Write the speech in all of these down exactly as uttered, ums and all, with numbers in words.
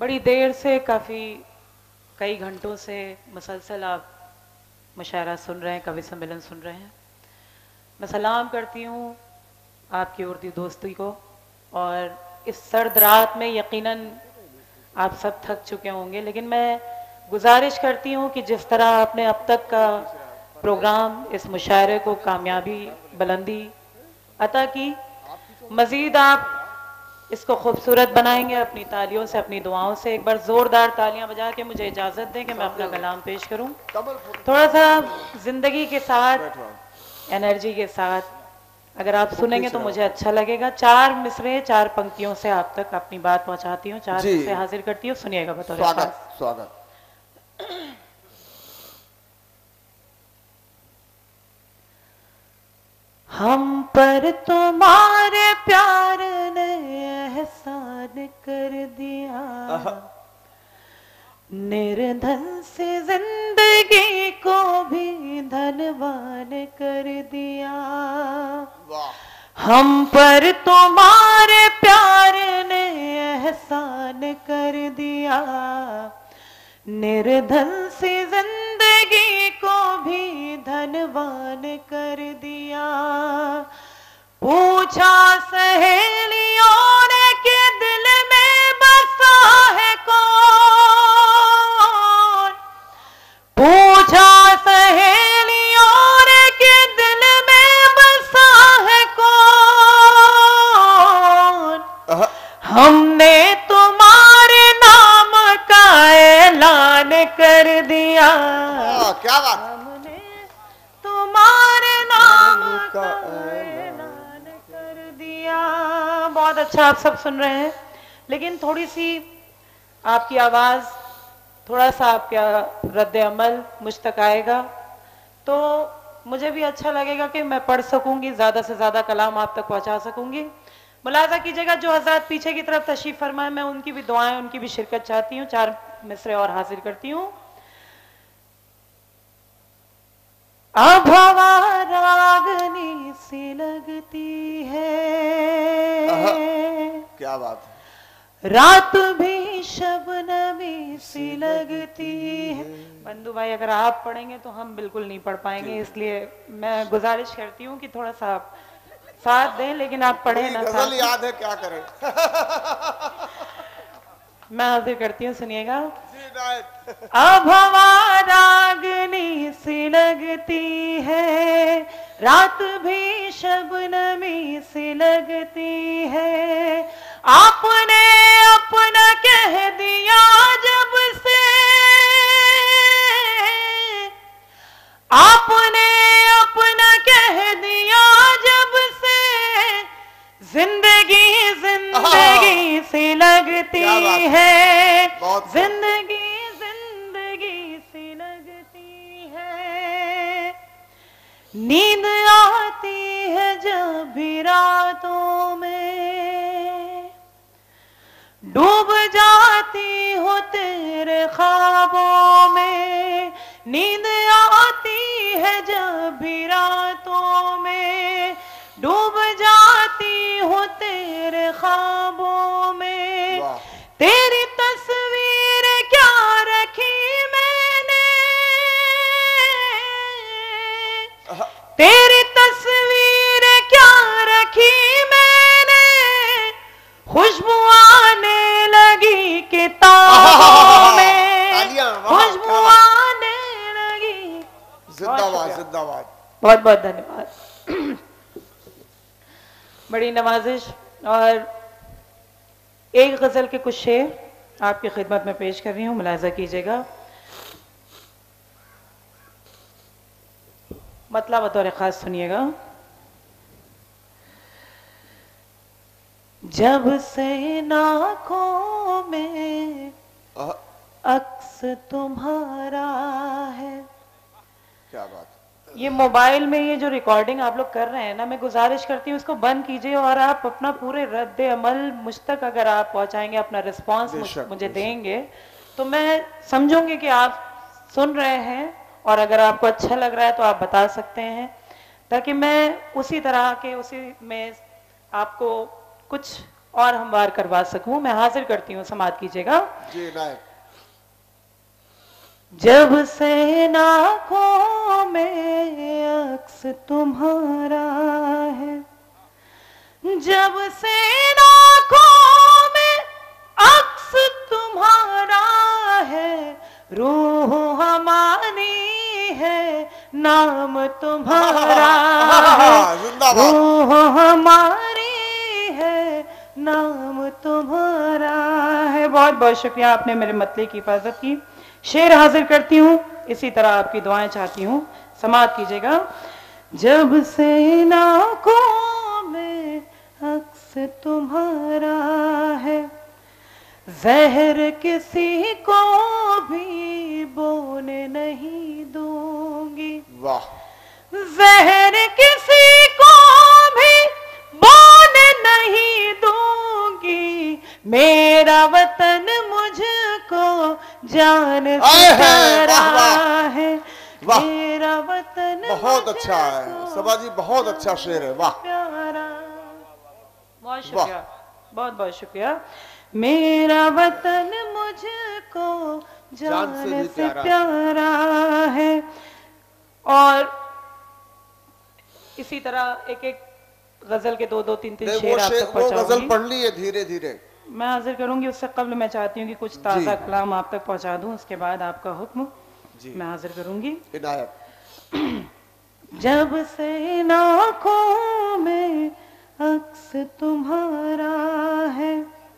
बड़ी देर से, काफ़ी कई घंटों से मुसलसल आप मुशायरा सुन रहे हैं, कवि सम्मेलन सुन रहे हैं। मैं सलाम करती हूँ आपकी उर्दू दोस्ती को। और इस सर्द रात में यकीनन आप सब थक चुके होंगे, लेकिन मैं गुजारिश करती हूँ कि जिस तरह आपने अब तक का प्रोग्राम, इस मुशायरे को कामयाबी, बुलंदी अता की, मज़ीद आप इसको खूबसूरत बनाएंगे अपनी तालियों से, अपनी दुआओं से। एक बार ज़ोरदार तालियां बजा के मुझे इजाज़त दें कि मैं अपना कलाम पेश करूं। थोड़ा सा ज़िंदगी के साथ, एनर्जी के साथ अगर आप सुनेंगे तो मुझे अच्छा लगेगा। चार मिसरे, चार पंक्तियों से आप तक अपनी बात पहुंचाती हूँ, चार मिसरे हाजिर करती हूँ। सुनिएगा बतौर स्वागत स्वागत। हम पर तुम्हारे प्यार ने एहसान कर दिया, निर्धन से जिंदगी को भी धनवान कर दिया। हम पर तुम्हारे प्यार ने एहसान कर दिया, निर्धन से जिंदगी को भी धनवान कर दिया। पूछा सहेलियों ने कि दिल में बसा है कौन, पूछा सहेलियों ने कि दिल में बसा है कौन। हमने तुम्हारे नाम का ऐलान कर दिया। आ, क्या बात। हमने तुम्हारे नाम का ऐलान कर दिया। बहुत अच्छा, आप सब सुन रहे हैं, लेकिन थोड़ी सी आपकी आवाज, थोड़ा सा आपका रद्द अमल मुझ तक आएगा तो मुझे भी अच्छा लगेगा कि मैं पढ़ सकूंगी, ज्यादा से ज्यादा कलाम आप तक पहुंचा सकूंगी। मुलाजा कीजिएगा, जो हज़रात पीछे की तरफ तशरीफ फरमाए, मैं उनकी भी दुआएं, उनकी भी शिरकत चाहती हूँ। चार मिसरे और हाजिर करती हूँ। अब हवा रागनी सी लगती है, क्या बात है। रात भी शबनमी सी लगती है। बंधु भाई, अगर आप पढ़ेंगे तो हम बिल्कुल नहीं पढ़ पाएंगे, इसलिए मैं गुजारिश करती हूँ कि थोड़ा सा आप साथ दें, लेकिन आप पढ़े ना। गजल याद है, क्या करें। मैं हाजिर करती हूँ, सुनिएगा। अब हवा रागनी सी लगती है, रात भी शबनमी सी लगती है। आपने अपना कह दिया जब से, आपने अपना कह दिया जब से, जिंदगी जिंदगी सी लगती है। जिंदगी जिंदगी सी लगती है। नींद आती है जब भी रातों में, डूब जाती हो तेरे ख्वाबों में। नींद आती है जब भी रातों में, डूब जाती हो तेरे ख्वाबों में। तेरी तस्वीर क्या रखी मैंने, तेरी तस्वीर क्या रखी मैंने, खुशबू आने लगी किताबों में, खुशबू आने लगी। जिंदाबाद जिंदाबाद। बहुत बहुत धन्यवाद। बड़ी नवाजिश। और एक गजल के कुछ शेर आपकी खिदमत में पेश कर रही हूँ, मुलाजा कीजिएगा। मतलब बतौर खास सुनिएगा। जब से आँखों में अक्स तुम्हारा है। क्या बात। ये मोबाइल में ये जो रिकॉर्डिंग आप लोग कर रहे हैं ना, मैं गुजारिश करती हूँ इसको बंद कीजिए और आप अपना पूरे रद्द अमल मुझ तक अगर आप पहुंचाएंगे, अपना रिस्पांस मुझे देंगे, तो मैं समझूंगी कि आप सुन रहे हैं। और अगर आपको अच्छा लग रहा है तो आप बता सकते हैं, ताकि मैं उसी तरह के, उसी में आपको कुछ और हमवार करवा सकूं। मैं हाजिर करती हूँ, समाअत कीजिएगा। जी नायक। जब से आँखों में अक्स तुम्हारा है, जब से आँखों में अक्स तुम्हारा है, रूह हमारी है नाम तुम्हारा है, रूह हमारी है नाम तुम्हारा है। बहुत बहुत शुक्रिया, आपने मेरे मतले की हिफाजत की। शेर हाजिर करती हूँ, इसी तरह आपकी दुआएं चाहती हूँ, समाअत कीजिएगा। जब से आँखों में अक्स तुम्हारा है, जहर किसी को भी बोने नहीं दूंगी। वाह। जहर किसी को भी बोने नहीं दूंगी, मेरा वतन मुझको जान से प्यारा है, मेरा वतन बहुत अच्छा है सबा जी, बहुत अच्छा शेर है। वाह, प्यारा। बहुत शुक्रिया, बहुत बहुत शुक्रिया। मेरा वतन मुझको जान से, से प्यारा है। और इसी तरह एक एक गजल के दो दो तीन तीन शेर आप तक पहुंचाऊंगी। वो गजल पढ़ ली है धीरे धीरे, मैं हाजिर करूंगी। उससे कबल मैं चाहती हूँ कि कुछ ताज़ा कलाम आप तक पहुंचा दूं, उसके बाद आपका हुक्म मैं हाजिर करूंगी। जब से आँखों में अक्स तुम्हारा है,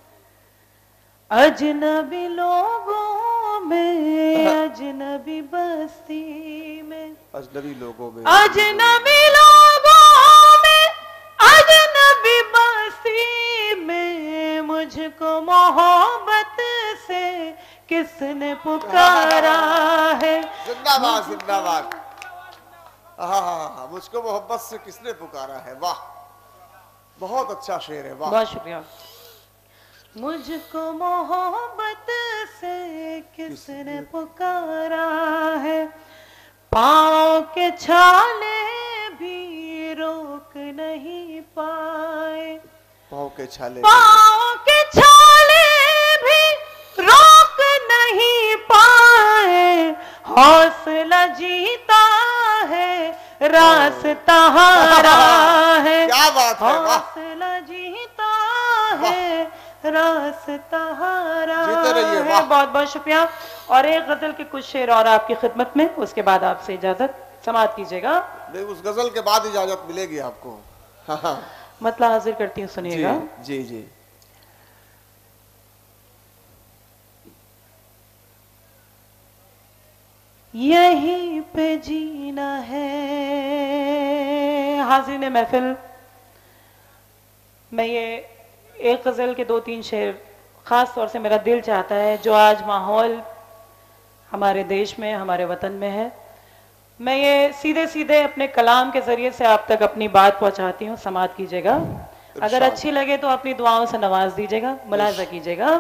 अजनबी लोगों में, अजनबी बस्ती में, अजनबी लोगों में, अजनबी लोगों में, अजनबी बस्ती में, मुझको मोहब्बत से किसने पुकारा है। जिंदाबाद जिंदाबाद। हाँ हाँ हाँ, मुझको मोहब्बत से किसने पुकारा है। वाह, बहुत अच्छा शेर है। वाह, बहुत शुक्रिया। मुझको मोहब्बत से किसने पुकारा है, पाँव के छाले भी रोक नहीं पाए, पाँव के छाले, पाँव के छाले भी रोक नहीं पाए, हौसला जीता है रास्ता हारा है। क्या बात है। हौसला जीता है रास्ता हारा है। बहुत बहुत शुक्रिया। और एक गजल के कुछ शेर और आपकी खिदमत में, उसके बाद आपसे इजाजत, समाअत कीजिएगा। नहीं, उस गजल के बाद इजाजत मिलेगी आपको। हाँ हाँ, मतलब हाजिर करती हूँ, सुनिएगा। जी जी। यहीं पे जीना है। हाज़िर महफिल, मैं ये एक गज़ल के दो तीन शेर ख़ास तौर से मेरा दिल चाहता है, जो आज माहौल हमारे देश में, हमारे वतन में है, मैं ये सीधे सीधे अपने कलाम के ज़रिए से आप तक अपनी बात पहुंचाती हूँ। समाअत कीजिएगा। अगर अच्छी लगे तो अपनी दुआओं से नवाज दीजिएगा, मुलाज़ा कीजिएगा।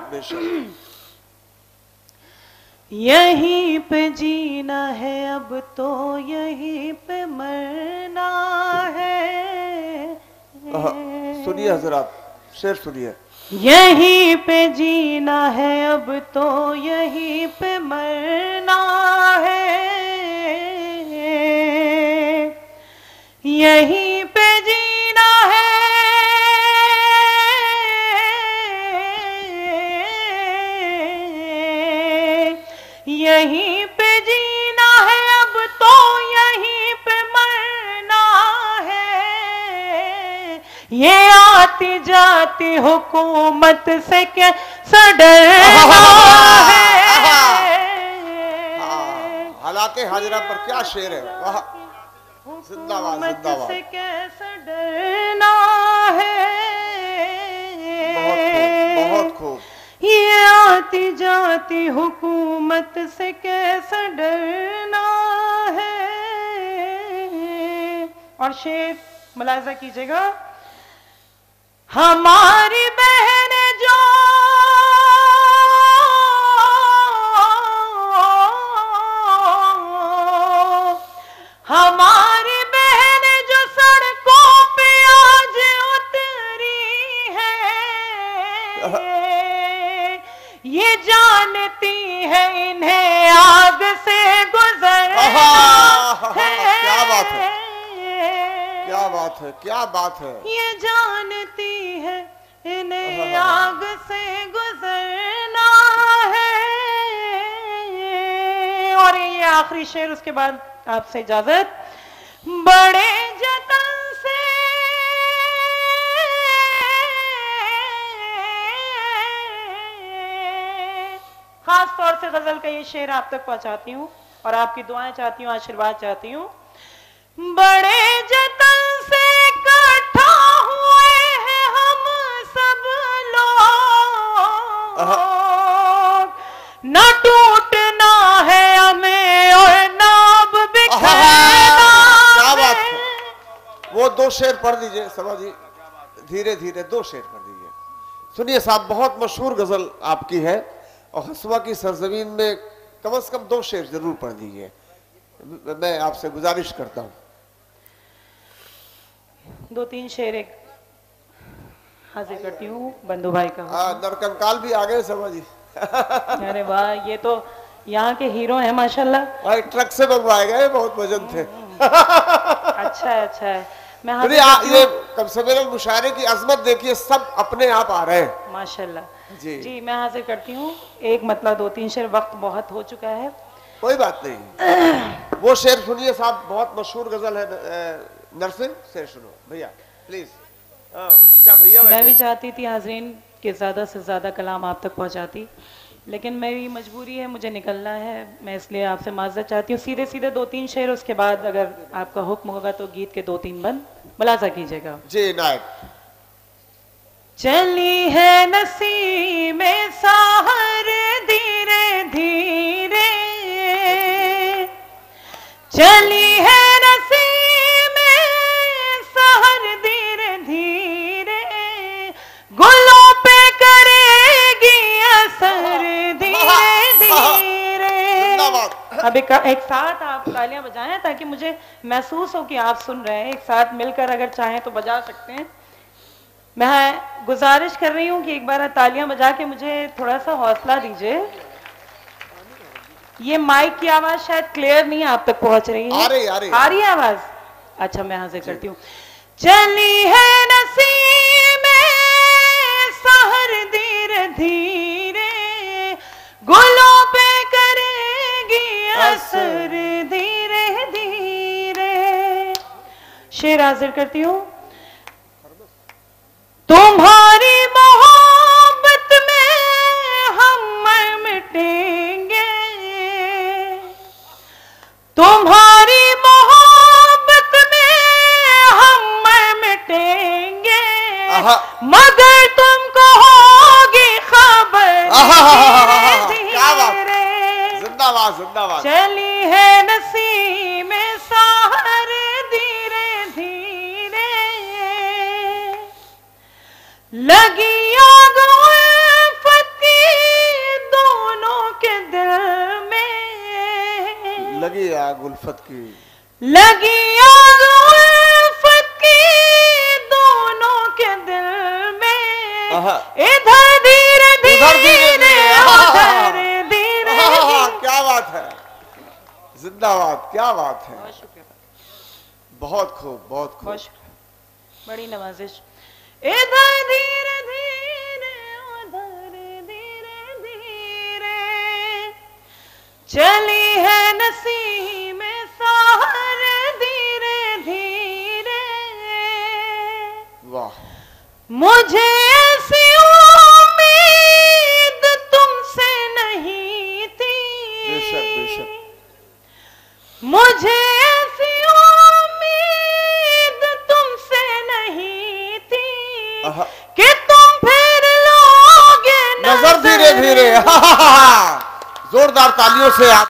यहीं पे जीना है, अब तो यहीं पे मरना है। सुनिए हजरात, शेर सुनिए। यहीं पे जीना है, अब तो यहीं पे मरना है, यहीं पे जीना है, यहीं पे जीना है, अब तो यहीं पे मरना है। ये आती जाती हुकूमत से कैसा डरना है। हालांकि हाजिरा पर क्या शेर है। वाह, जिंदाबाद जिंदाबाद। से कैसा डरना है। बहुत खूब, बहुत खूब। ये आती जाती हुकूमत से कैसा डरना है। और शेर मुलाजा कीजिएगा। हमारी बहनें जो हमारी बहनें जो सड़कों पे आज उतरी है, बात है, क्या बात है। ये जानती है इन्हें आग से गुजरना है। और ये आखिरी शेर, उसके बाद आपसे इजाजत। बड़े जतन से खास तौर से गजल का ये शेर आप तक पहुंचाती हूँ और आपकी दुआएं चाहती हूँ, आशीर्वाद चाहती हूँ। बड़े जतन से इकट्ठा हुए हैं हम सब लोग, न टूटना है हमें और नाब बिखरना। क्या बात है। वो दो शेर पढ़ दीजिए सभा जी, धीरे धीरे दो शेर पढ़ दीजिए। सुनिए साहब, बहुत मशहूर गजल आपकी है और हसवा की सरजमीन में कम से कम दो शेर जरूर पढ़ दीजिए, मैं आपसे गुजारिश करता हूँ। दो तीन शेर एक हाजिर करती हूँ बंधु भाई का। हाँ, नरकंकाल भी आ गए सभा जी। अरे वाह, ये तो यहाँ के हीरो हैं माशाल्लाह। भाई ट्रक से मंगवाए गए, बहुत वजन थे। अच्छा है, अच्छा है। मैं हाजिर आ, करती ये हूँ। कमसमेरन मुशायरे की अजमत देखिए, सब अपने आप आ रहे हैं माशाल्लाह जी। जी, मैं हाजिर करती हूँ एक मतलब दो तीन शेर, वक्त बहुत हो चुका है। कोई बात नहीं। वो शेर सुनिए साहब, बहुत मशहूर गजल है। नरसिंह शेर सुनो भैया प्लीज। अच्छा भैया, मैं भी चाहती थी हाजरीन कि ज़्यादा से ज़्यादा कलाम आप तक पहुँचाती, लेकिन मेरी मजबूरी है, मुझे निकलना है। मैं इसलिए आपसे माजरत चाहती हूँ। सीधे सीधे दो तीन शेर, उसके बाद अगर आपका हुक्म होगा तो गीत के दो तीन बंद मुलाजा कीजिएगा जी। नायक चली है नसीब में साहर धीरे धीरे, चली है नसीब में साहर धीरे धीरे, गुलों पे करेगी असर धीरे धीरे। अब एक, एक साथ आप तालियां बजाएं ताकि मुझे महसूस हो कि आप सुन रहे हैं। एक साथ मिलकर अगर चाहें तो बजा सकते हैं। मैं गुजारिश कर रही हूँ कि एक बार तालियां बजा के मुझे थोड़ा सा हौसला दीजिए। ये माइक की आवाज शायद क्लियर नहीं आप तक पहुंच रही है। आ रही, आ रही, आ रही है आवाज। अच्छा, मैं हाजिर करती हूँ। चली है नसीब में सहर धीरे धीरे, गुलों पे करेगी असर धीरे धीरे। शेर हाजिर करती हूँ। तुम्हारी मोहब्बत में हम मर मिटेंगे, तुम्हारी मोहब्बत में हम मर मिटेंगे, मगर तुम कहोगे खबर धीरे। जिंदाबाद जिंदाबाद। चली है नसीब में साहर धीरे धीरे, लगी आग उल्फत की दोनों के दिल में, लगी आग उल्फत की, लगी आग उल्फत की दोनों के दिल में, इधर धीरे धीरे उधर धीरे। क्या बात है, जिंदाबाद, क्या बात है। बहुत शुक्रिया, बहुत खूब, बहुत खूब, बड़ी नवाजिश। इधर धीरे धीरे उधर धीरे धीरे, चली है नसीब में साहर धीरे धीरे। वाह, मुझे ऐसी उम्मीद तुमसे नहीं थी, बेशक बेशक, मुझे ऐसी उम्मीद तुमसे नहीं थी कि तुम फिर लोगे नजर धीरे धीरे। जोरदार तालियों से आप